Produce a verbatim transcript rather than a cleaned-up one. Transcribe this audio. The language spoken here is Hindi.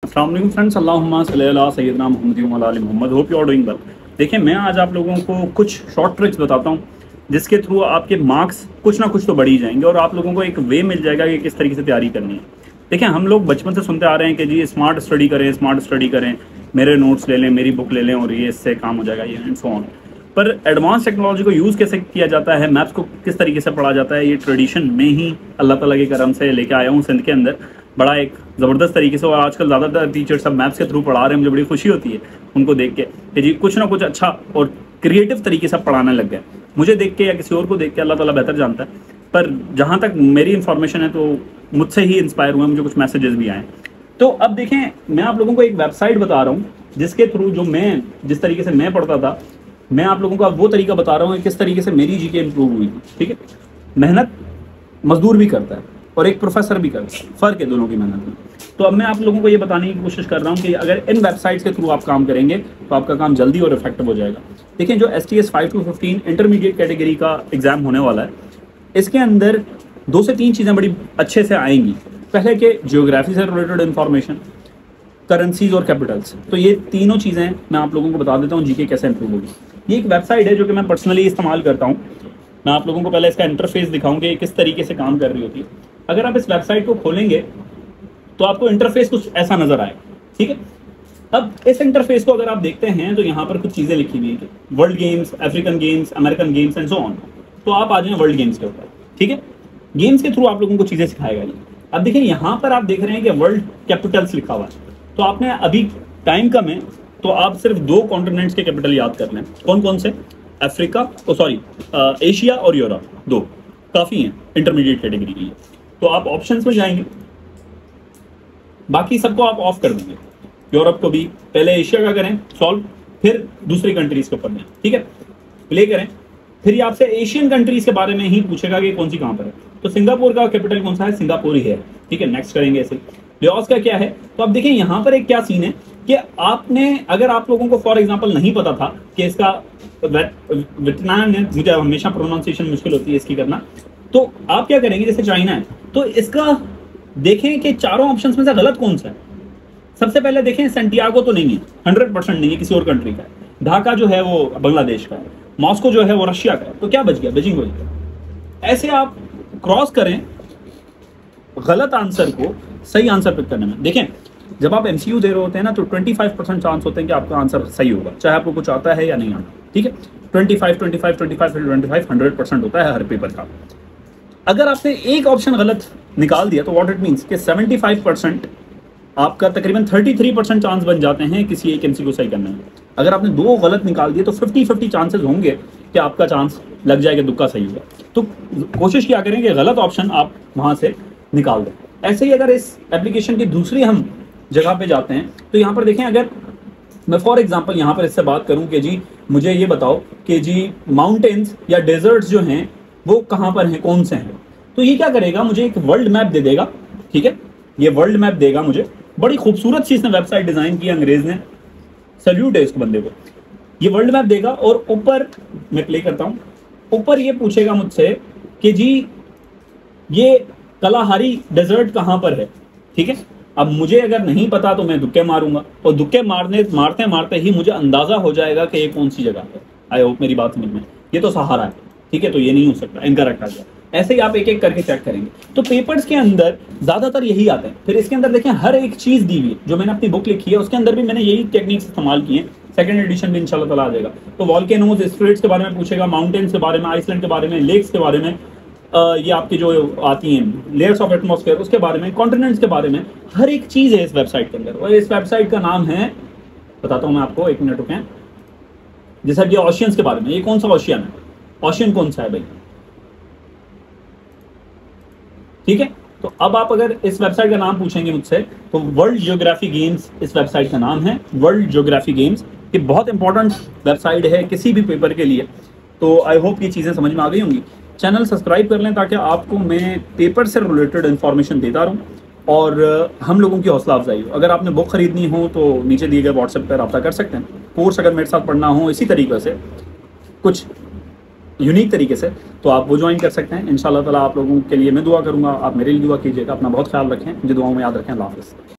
अस्सलाम वालेकुम फ्रेंड्स, अल्लाहुम्मा सल्ली अला सय्यिदना मुहम्मद व अला आलि मुहम्मद। Hope you are doing well. देखिए, मैं आज आप लोगों को कुछ शॉर्ट ट्रिक्स बताता हूँ जिसके थ्रू आपके मार्क्स कुछ ना कुछ तो बढ़ ही जाएंगे और आप लोगों को एक वे मिल जाएगा कि किस तरीके से तैयारी करनी है। देखिए, हम लोग बचपन से सुनते आ रहे हैं कि जी स्मार्ट स्टडी करें, स्मार्ट स्टडी करें, मेरे नोट्स ले लें, मेरी बुक ले लें और ये इससे काम हो जाएगा, ये एंड सो ऑन। पर एडवांस टेक्नोलॉजी को यूज़ कैसे किया जाता है, मैथ्स को किस तरीके से पढ़ा जाता है, ये ट्रेडिशन में ही अल्लाह ताला के करम से लेके आया हूँ सिंध के अंदर बड़ा एक ज़बरदस्त तरीके से। और आजकल ज़्यादातर टीचर सब मैथ्स के थ्रू पढ़ा रहे हैं, मुझे बड़ी खुशी होती है उनको देख के कि जी कुछ ना कुछ अच्छा और क्रिएटिव तरीके से पढ़ाने लग गए। मुझे देख के या किसी और को देख के अल्लाह ताला बेहतर जानता है, पर जहाँ तक मेरी इन्फॉर्मेशन है तो मुझसे ही इंस्पायर हुए, मुझे कुछ मैसेजेस भी आए। तो अब देखें, मैं आप लोगों को एक वेबसाइट बता रहा हूँ जिसके थ्रू जो मैं जिस तरीके से मैं पढ़ता था, मैं आप लोगों को अब वो तरीका बता रहा हूँ किस तरीके से मेरी जीके इंप्रूव हुई थी। ठीक है, मेहनत मजदूर भी करता है और एक प्रोफेसर भी करता है, फ़र्क है दोनों की मेहनत में। तो अब मैं आप लोगों को ये बताने की कोशिश कर रहा हूँ कि अगर इन वेबसाइट्स के थ्रू आप काम करेंगे तो आपका काम जल्दी और इफेक्टिव हो जाएगा। देखिए, जो S T S five two fifteen intermediate category का एग्जाम होने वाला है, इसके अंदर दो से तीन चीज़ें बड़ी अच्छे से आएंगी। पहले के जियोग्राफी से रिलेटेड इन्फॉर्मेशन, करेंसीज और कैपिटल्स। तो ये तीनों चीज़ें मैं आप लोगों को बता देता हूँ जीके कैसे इंप्रूव होगी। ये एक वेबसाइट है जो कि मैं पर्सनली इस्तेमाल करता हूँ। मैं आप लोगों को पहले इसका इंटरफेस दिखाऊँ कि किस तरीके से काम कर रही होती है। अगर आप इस वेबसाइट को खोलेंगे तो आपको इंटरफेस कुछ ऐसा नजर आएगा। ठीक है, अब इस इंटरफेस को अगर आप देखते हैं तो यहाँ पर कुछ चीज़ें लिखी हुई है, world games, African games, American games and so on. तो आप आ जाए वर्ल्ड गेम्स के ऊपर। ठीक है, गेम्स के थ्रू आप लोगों को चीज़ें सिखाएगा ये। अब देखिए, यहाँ पर आप देख रहे हैं कि वर्ल्ड कैपिटल्स लिखा हुआ है। तो आपने अभी टाइम कम है तो आप सिर्फ दो कॉन्टिनेंट्स के कैपिटल याद कर लें। कौन कौन से? अफ्रीका, ओ सॉरी एशिया और यूरोप, दो काफ़ी हैं इंटरमीडिएट कैटेगरी के लिए। तो आप ऑप्शंस में जाएंगे, बाकी सबको आप ऑफ कर देंगे। यूरोप को भी पहले एशिया का करें सॉल्व, फिर दूसरी कंट्रीज के ऊपर में। ठीक है, प्ले करें, फिर ये आपसे एशियन कंट्रीज के बारे में ही पूछेगा कि कौन सी कहाँ पर है। तो सिंगापुर का कैपिटल कौन सा है? सिंगापुर ही है। ठीक है, नेक्स्ट करेंगे ऐसे। लाओस का क्या है? तो आप देखिए यहाँ पर एक क्या सीन है कि आपने, अगर आप लोगों को फॉर एग्जांपल नहीं पता था कि इसका वियतनाम ने, मुझे हमेशा प्रोनाउंसिएशन मुश्किल होती है इसकी करना, तो आप क्या करेंगे, जैसे चाइना है तो इसका देखें कि चारों ऑप्शंस में से गलत कौन सा है। सबसे पहले देखें, सेंटियागो तो नहीं है, हंड्रेड परसेंट नहीं है, किसी और कंट्री का है। ढाका जो है वो बांग्लादेश का है, मॉस्को जो है वो रशिया का है। तो क्या बच गया? बीजिंग बच गया। ऐसे आप क्रॉस करें गलत आंसर को सही आंसर पिक करने में। देखें, जब आप एमसीयू दे रहे होते हैं ना तो पच्चीस परसेंट चांस होते हैं कि आपका आंसर सही होगा, चाहे आपको कुछ आता है या नहीं आता। ठीक है, पच्चीस, पच्चीस, पच्चीस, पच्चीस, हंड्रेड परसेंट होता है हर पेपर का। अगर आपने एक ऑप्शन गलत निकाल दिया तो व्हाट इट मींस कि पचहत्तर परसेंट आपका तकरीबन तैंतीस परसेंट चांस बन जाते हैं किसी एक एमसीक्यू सही करने में। अगर आपने दो गलत निकाल दिए तो पचास पचास चांसेस होंगे कि आपका चांस लग जाएगा, तुक्का सही होगा। तो कोशिश क्या करें कि गलत ऑप्शन आप वहां से निकाल दें। ऐसे ही अगर इस एप्लीकेशन की दूसरी हम जगह पे जाते हैं तो यहाँ पर देखें, अगर मैं फॉर एग्जांपल यहाँ पर इससे बात करूं कि जी मुझे ये बताओ कि जी माउंटेन्स या डेजर्ट्स जो हैं वो कहाँ पर हैं, कौन से हैं, तो ये क्या करेगा, मुझे एक वर्ल्ड मैप दे देगा। ठीक है, ये वर्ल्ड मैप देगा मुझे, बड़ी खूबसूरत सी इसने वेबसाइट डिजाइन की, अंग्रेज ने, सल्यूट है इस बंदे को। ये वर्ल्ड मैप देगा और ऊपर मैं प्ले करता हूँ, ऊपर ये पूछेगा मुझसे कि जी ये कलाहारी डेजर्ट कहाँ पर है। ठीक है, अब मुझे अगर नहीं पता तो मैं दुक्के मारूंगा और दुक्के मारने मारते मारते ही मुझे अंदाजा हो जाएगा कि ये कौन सी जगह है। आई होप मेरी बात समझ में। ये तो सहारा है, ठीक है, तो ये नहीं हो सकता, इनकरेक्ट आ जाए। ऐसे ही आप एक एक करके चेक करेंगे। तो पेपर्स के अंदर ज्यादातर यही आते हैं। फिर इसके अंदर देखें, हर एक चीज दी हुई है, जो मैंने अपनी बुक लिखी है उसके अंदर भी मैंने यही टेक्निक्स इस्तेमाल किए हैं। सेकंड एडिशन भी इंशाल्लाह ताला आ जाएगा। तो वॉल्केनोज, स्ट्रेट्स के बारे में पूछेगा, माउंटेन्स के बारे में, आइसलैंड के बारे में, लेक्स के बारे में, Uh, ये आपकी जो आती हैं लेयर्स ऑफ एटमॉस्फेयर, उसके बारे में, कॉन्टिनेंट्स के बारे में, हर एक चीज़ है इस वेबसाइट के अंदर। और इस वेबसाइट का नाम है, बताता हूँ मैं आपको, एक मिनट रुकें। जैसा कि ओशियंस के बारे में, ये कौन सा ओशियन है, ओशियन कौन सा है भाई। ठीक है, तो अब आप अगर इस वेबसाइट का नाम पूछेंगे मुझसे तो वर्ल्ड जियोग्राफी गेम्स इस वेबसाइट का नाम है, वर्ल्ड जियोग्राफी गेम्स। ये बहुत इंपॉर्टेंट वेबसाइट है किसी भी पेपर के लिए। तो आई होप ये चीज़ें समझ में आ गई होंगी। चैनल सब्सक्राइब कर लें ताकि आपको मैं पेपर से रिलेटेड इन्फॉर्मेशन देता रहूं और हम लोगों की हौसला अफजाई हो। अगर आपने बुक खरीदनी हो तो नीचे दिए गए व्हाट्सएप पर रब्ता कर सकते हैं। कोर्स अगर मेरे साथ पढ़ना हो इसी तरीके से, कुछ यूनिक तरीके से, तो आप वो ज्वाइन कर सकते हैं। इंशाल्लाह ताला आप लोगों के लिए मैं दुआ करूँगा, आप मेरे लिए दुआ कीजिएगा। अपना बहुत ख्याल रखें, मुझे दुआओं में याद रखें। अल्लाह हाफ़िज़।